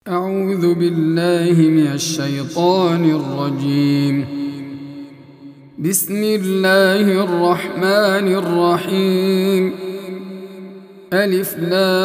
أعوذ بالله من الشيطان الرجيم. بسم الله الرحمن الرحيم. ألف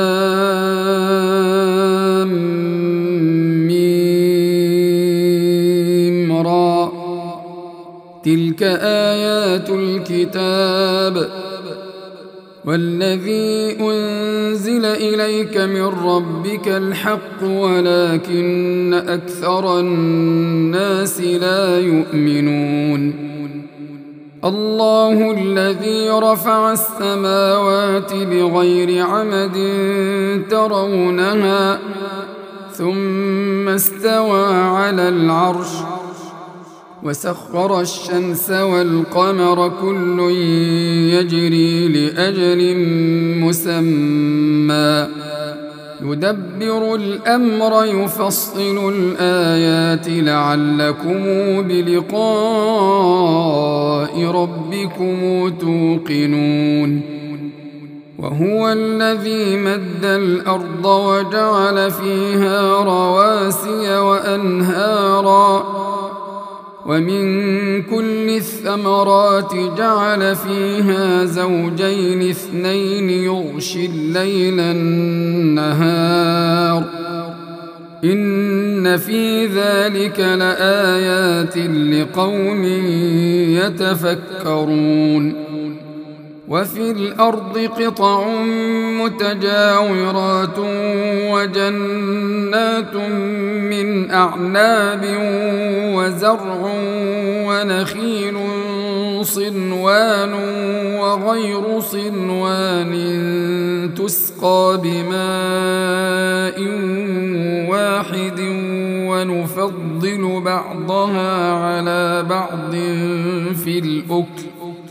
لام ميم را. تلك آيات الكتاب والذي أنزل إليك من ربك الحق ولكن أكثر الناس لا يؤمنون. الله الذي رفع السماوات بغير عمد ترونها ثم استوى على العرش وسخر الشمس والقمر كل يجري لأجل مسمى يدبر الأمر يفصل الآيات لعلكم بلقاء ربكم توقنون. وهو الذي مد الأرض وجعل فيها رواسي وأنهارا ومن كل الثمرات جعل فيها زوجين اثنين يغشي الليل النهار إن في ذلك لآيات لقوم يتفكرون. وفي الأرض قطع متجاورات وجنات من أعناب وزرع ونخيل صنوان وغير صنوان تسقى بماء واحد ونفضل بعضها على بعض في الأكل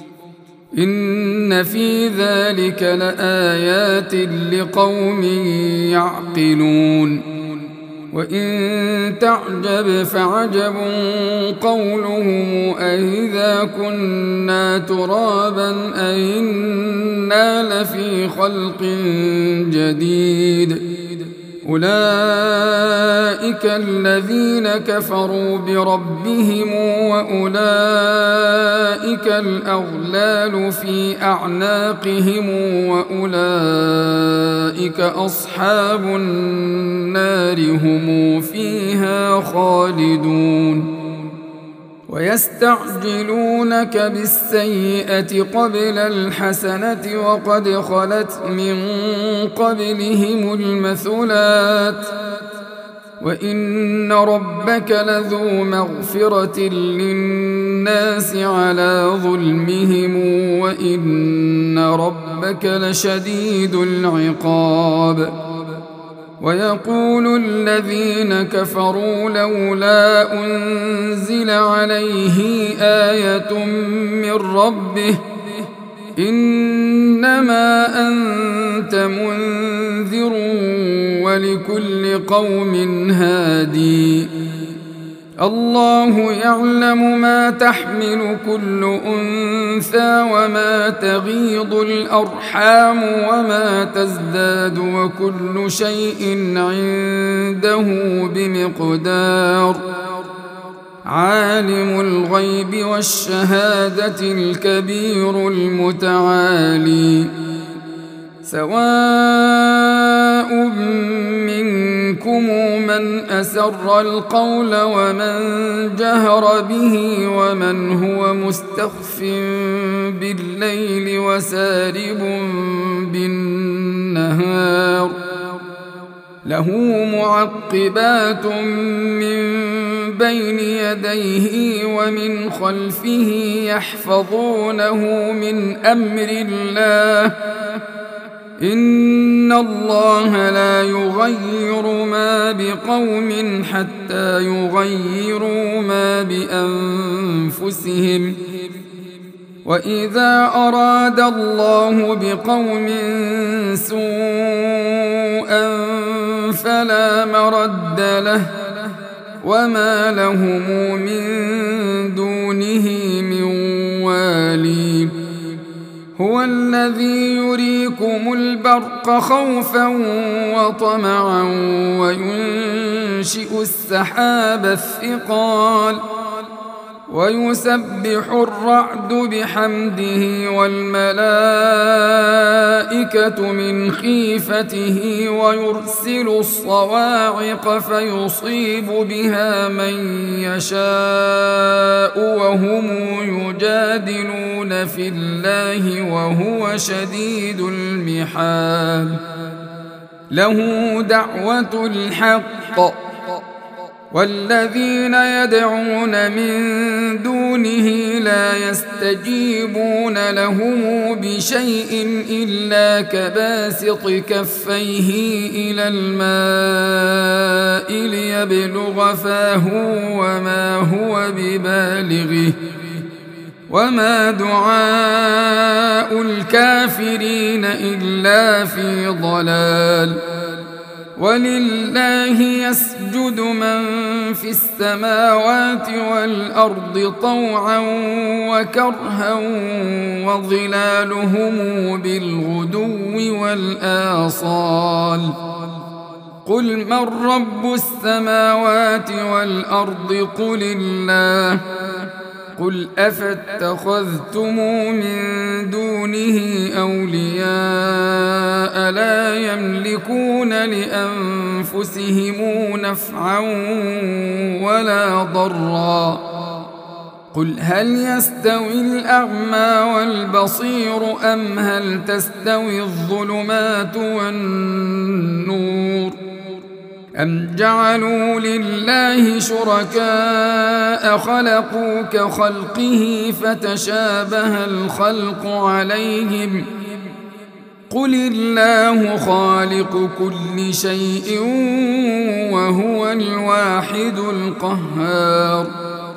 إن في ذلك لآيات لقوم يعقلون. وإن تعجب فعجب قولهم أإذا كنا ترابا أإنا لفي خلق جديد أولئك الذين كفروا بربهم وأولئك الأغلال في أعناقهم وأولئك أصحاب النار هم فيها خالدون. ويستعجلونك بالسيئة قبل الحسنة وقد خلت من قبلهم المثلات وإن ربك لذو مغفرة للناس على ظلمهم وإن ربك لشديد العقاب. ويقول الذين كفروا لولا أنزل عليه آية من ربه إنما أنت منذر ولكل قوم هادي. الله يعلم ما تحمل كل أنثى وما تغيض الأرحام وما تزداد وكل شيء عنده بمقدار. عالم الغيب والشهادة الكبير المتعالي. سواء منكم من أسر القول ومن جهر به ومن هو مستخف بالليل وسارب بالنهار له معقبات من بين يديه ومن خلفه يحفظونه من أمر الله إن الله لا يغير ما بقوم حتى يغيروا ما بأنفسهم وإذا أراد الله بقوم سوءا فلا مرد له وما لهم من دونه من والي. هو الذي يريكم البرق خوفا وطمعا وينشئ السحاب الثقال ويسبح الرعد بحمده والملائكة من خيفته ويرسل الصواعق فيصيب بها من يشاء وهم يجادلون في الله وهو شديد المحال له دعوة الحق والذين يدعون من دونه لا يستجيبون لهم بشيء إلا كباسط كفيه إلى الماء ليبلغ فاه وما هو ببالغه وما دعاء الكافرين إلا في ضلال ولله يسجد من في السماوات والأرض طوعا وكرها وظلالهم بالغدو والآصال قل من رب السماوات والأرض قل الله قل أفاتخذتم من دونه أولياء لا يملكون لأنفسهم نفعا ولا ضرا قل هل يستوي الأعمى والبصير أم هل تستوي الظلمات والنور أم جعلوا لله شركاء خلقوا كخلقه فتشابه الخلق عليهم قل الله خالق كل شيء وهو الواحد القهار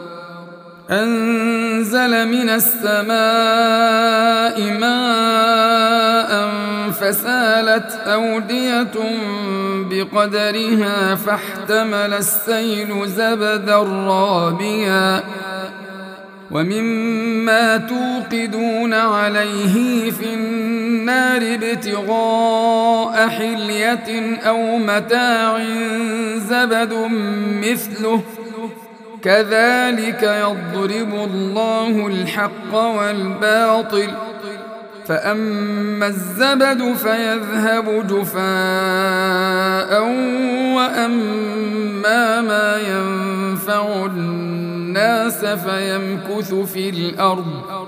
أنزل من السماء ماء فسالت أودية بقدرها فاحتمل السيل زبدا رابيا ومما توقدون عليه في النار ابتغاء حلية أو متاع زبد مثله كذلك يضرب الله الحق والباطل فأما الزبد فيذهب جفاء وأما ما ينفع الناس فيمكث في الأرض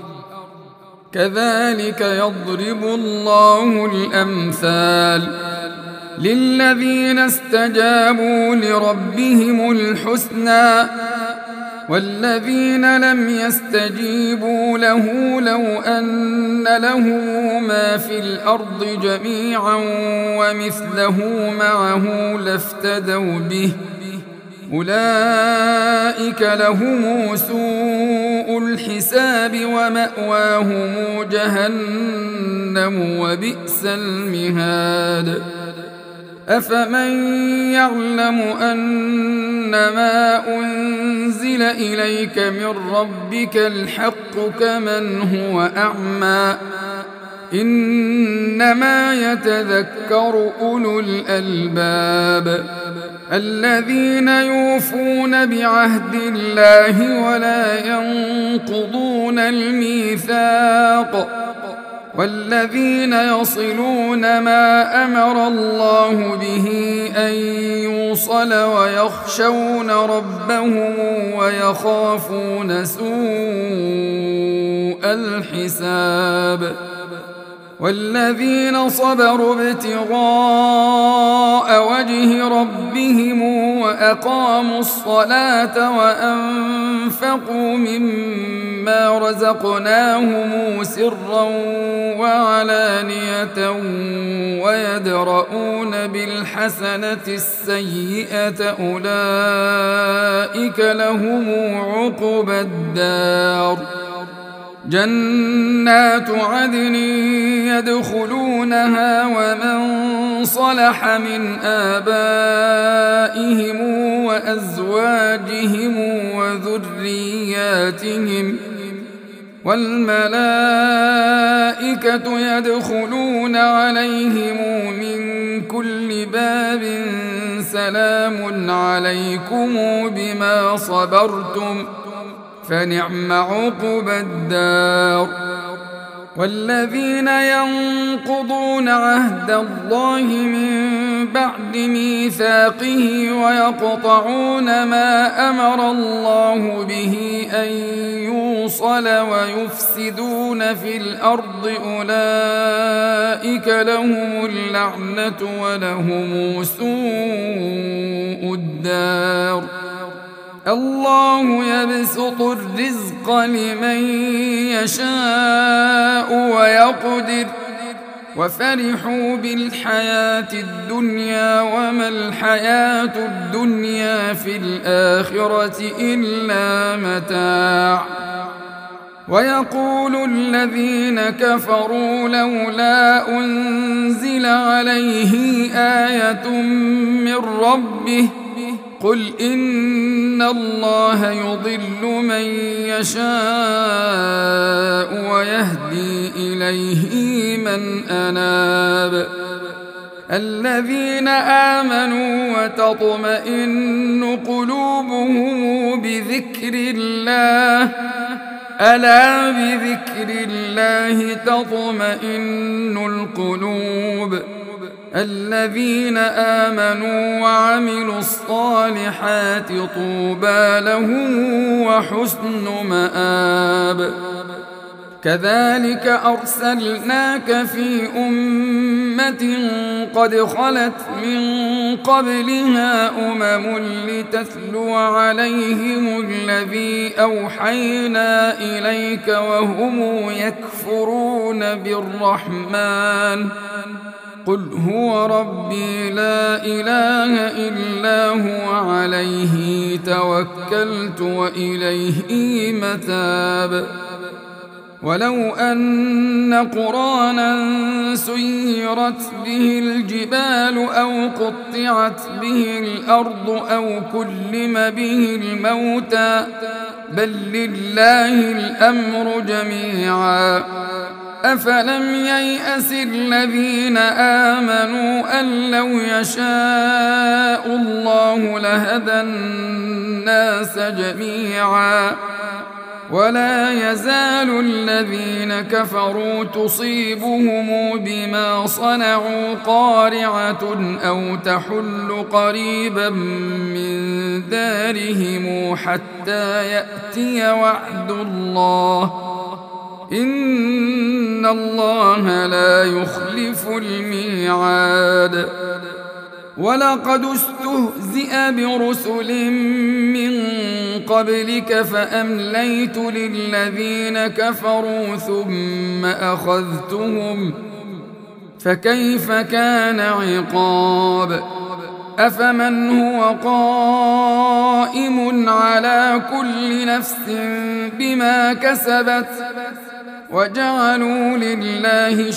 كذلك يضرب الله الأمثال للذين استجابوا لربهم الحسنى والذين لم يستجيبوا له لو أن له ما في الأرض جميعا ومثله معه لافتدوا به أولئك لهم سوء الحساب ومأواهم جهنم وبئس المهاد أفمن يعلم أنما أنزل إليك من ربك الحق كمن هو أعمى إنما يتذكر أولو الألباب الذين يوفون بعهد الله ولا ينقضون الميثاق والذين يصلون ما أمر الله به أن يوصل ويخشون ربهم ويخافون سوء الحساب والذين صبروا ابتغاء وجه ربهم وأقاموا الصلاة وأنفقوا مما رزقناهم سرا وعلانية ويدرؤون بالحسنة السيئة أولئك لهم عقبى الدار جنات عدن يدخلونها ومن صلح من آبائهم وأزواجهم والملائكة يدخلون عليهم من كل باب سلام عليكم بما صبرتم فنعم عقبى الدار. والذين ينقضون عهد الله من بعد ميثاقه ويقطعون ما أمر الله به أن يوصل ويفسدون في الأرض أولئك لهم اللعنة ولهم سوء الدار. الله يبسط الرزق لمن يشاء ويقدر وفرحوا بالحياة الدنيا وما الحياة الدنيا في الآخرة إلا متاع. ويقول الذين كفروا لولا أنزل عليه آية من ربه قل إن الله يضل من يشاء ويهدي إليه من أناب. الذين آمنوا وتطمئن قلوبهم بذكر الله ألا بذكر الله تطمئن القلوب. الذين آمنوا وعملوا الصالحات طوبى لهم وحسن مآب. كذلك أرسلناك في أمة قد خلت من قبلها لتتلو عليهم الذي أوحينا إليك وهم يكفرون بالرحمن قل هو ربي لا إله إلا هو عليه توكلت وإليه متاب. ولو أن قرآنا سيرت به الجبال أو قطعت به الأرض أو كلم به الموتى بل لله الأمر جميعا أفلم ييأس الذين آمنوا أن لو يشاء الله لهدى الناس جميعا ولا يزال الذين كفروا تصيبهم بما صنعوا قارعة أو تحل قريبا من دارهم حتى يأتي وعد الله إن الله لا يخلف الميعاد. ولقد استهزئ برسل من قبلك فأمليت للذين كفروا ثم أخذتهم فكيف كان عقاب. أفمن هو قائم على كل نفس بما كسبت وجعلوا لله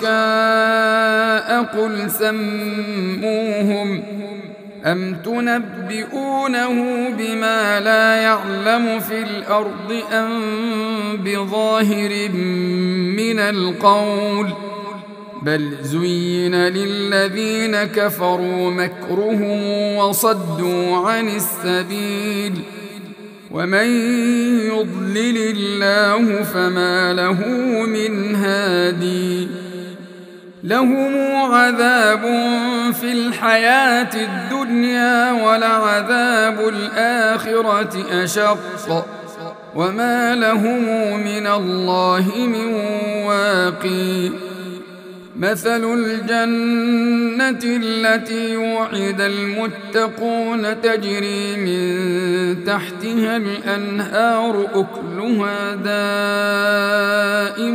شركاء قل سموهم أم تنبئونه بما لا يعلم في الأرض أم بظاهر من القول بل زين للذين كفروا مكرهم وصدوا عن السبيل ومن يضلل الله فما له من هادي. لهم عذاب في الحياة الدنيا ولعذاب الآخرة أشق وما لهم من الله من واقي. مثل الجنة التي وعد المتقون تجري من تحتها الأنهار أكلها دائم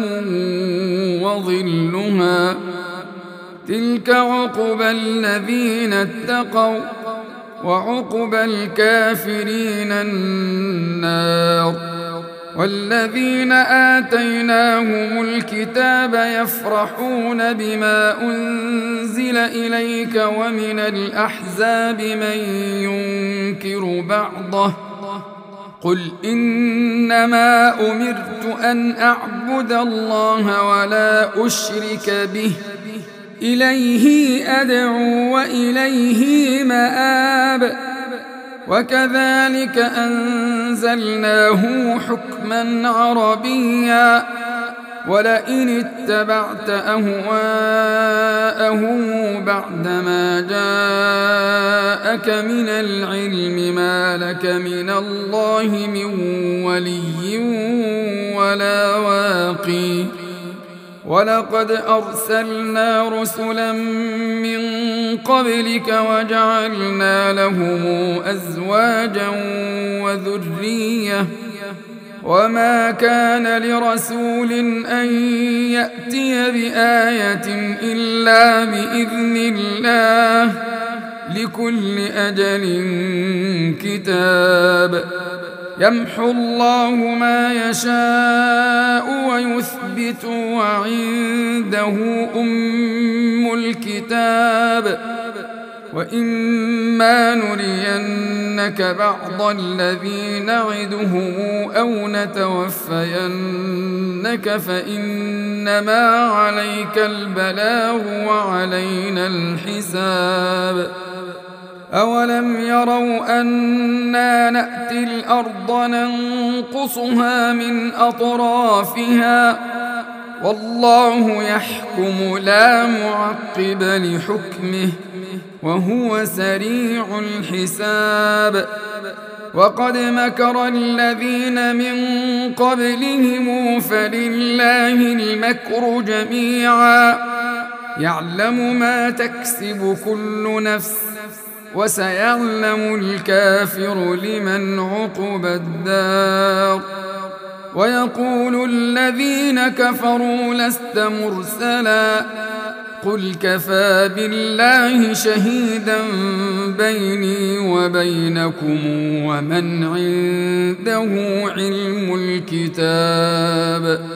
وظلها تلك عقبى الذين اتقوا وعقبى الكافرين النار. والذين آتيناهم الكتاب يفرحون بما أنزل إليك ومن الأحزاب من ينكر بعضه قل إنما أمرت أن أعبد الله ولا أشرك به إليه أدعو وإليه مآب وكذلك أنزلناه حكما عربيا ولئن اتبعت أهواءهم بعدما جاءك من العلم ما لك من الله من ولي ولا واقي ولقد أرسلنا رسلا من قبلك وجعلنا لهم أزواجا وذرية وما كان لرسول أن يأتي بآية إلا بإذن الله لكل أجل كتاب يمحو الله ما يشاء ويثبت وعنده أم الكتاب وإما نرينك بعض الذي نعدهم أو نتوفينك فإنما عليك البلاغ وعلينا الحساب أولم يروا أنا نأتي الأرض ننقصها من أطرافها والله يحكم لا معقب لحكمه وهو سريع الحساب وقد مكر الذين من قبلهم فلله المكر جميعا يعلم ما تكسب كل نفس وسيعلم الكافر لمن عقبى الدار ويقول الذين كفروا لست مرسلا قل كفى بالله شهيدا بيني وبينكم ومن عنده علم الكتاب